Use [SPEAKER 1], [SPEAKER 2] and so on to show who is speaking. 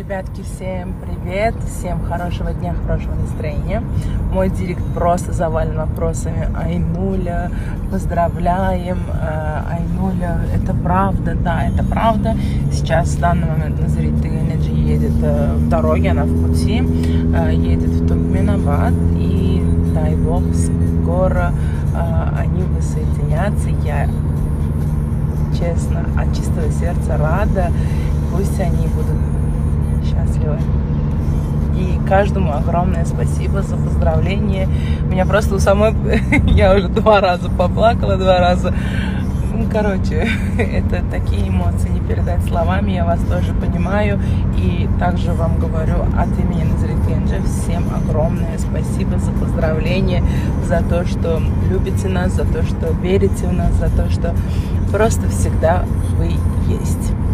[SPEAKER 1] Ребятки, всем привет, всем хорошего дня, хорошего настроения. Мой директ просто завален вопросами. Айнуля, поздравляем. Айнуля, это правда? Да, это правда. Сейчас в данный момент Назарит Energy едет в дороге, она в пути, едет в Туркменабад. И дай бог, скоро они воссоединятся. Я, честно, от чистого сердца рада. Пусть они будут счастливы. И каждому огромное спасибо за поздравление. Меня просто у самой... Я уже 2 раза поплакала, 2 раза. Короче, это такие эмоции не передать словами. Я вас тоже понимаю. И также вам говорю от имени Назарит Energy всем огромное спасибо за поздравление, за то, что любите нас, за то, что верите в нас, за то, что просто всегда вы есть.